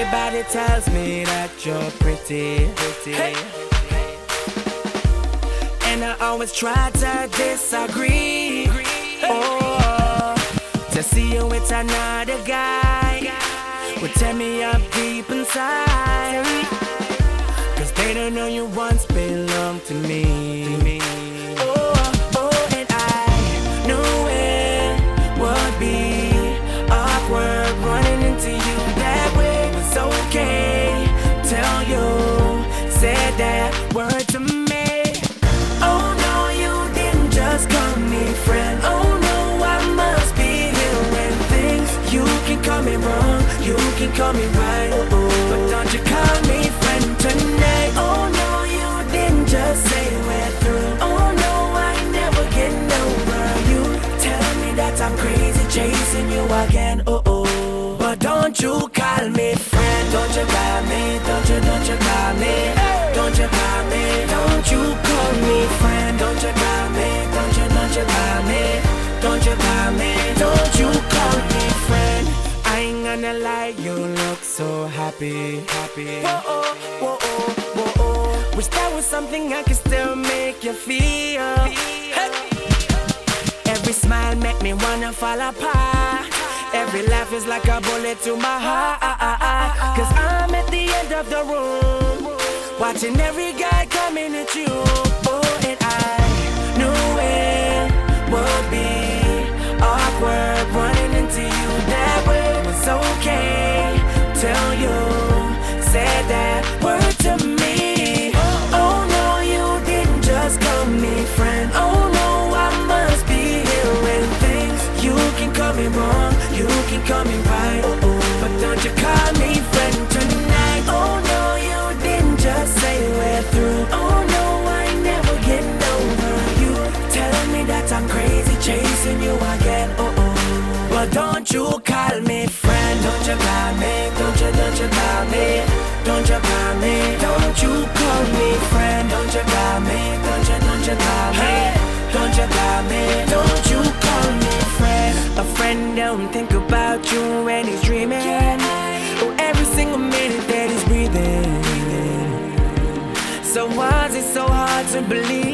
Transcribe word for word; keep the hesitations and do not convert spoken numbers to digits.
Everybody tells me that you're pretty, pretty. Hey. And I always try to disagree. Oh, to see you with another guy would tear me up deep inside. Cause they don't know you once belonged to me. Oh, oh, and I knew it would be awkward running into you that way. It's okay till you said that word to me. Oh no, you didn't just call me friend. Oh no, I must be hearing things. You can call me wrong, you can call me right, oh, oh. But don't you call me friend tonight. Oh no, you didn't just say we're through. Oh no, I ain't never getting over you. Tell me that I'm crazy chasing you again, oh oh. But don't you call me friend. Don't you call me, don't you, don't you call me. Don't you call me, don't you call me friend. Don't you call me, don't you, don't you call me. Don't you call me, don't you call me friend. I ain't gonna lie, you look so happy, happy. Whoa, oh, whoa, oh, whoa, oh. Wish that was something I could still make you feel. Hey. Every smile make me wanna fall apart. Every laugh is like a bullet to my heart. Cause I'm at the end of the room, watching every guy coming at you. Oh, and I knew it would be awkward running into you that way. It was okay till you said that word to me. Oh no, you didn't just call me friend. Oh no, I must be hearing things. You can call me wrong, you can call me right, oh, oh. But don't you call me friend tonight. Oh no, you didn't just say we're through. Oh no, I ain't never getting over you. Telling me that I'm crazy chasing you again, oh oh. But don't you call me friend. Don't you call me, don't you, don't you call me. Don't you call me, don't you call me friend. Don't you call me, don't you, don't you call me. Don't you call me, don't you call me friend. A friend don't think about you when he's dreaming. Oh, every single minute that he's breathing. So why is it so hard to believe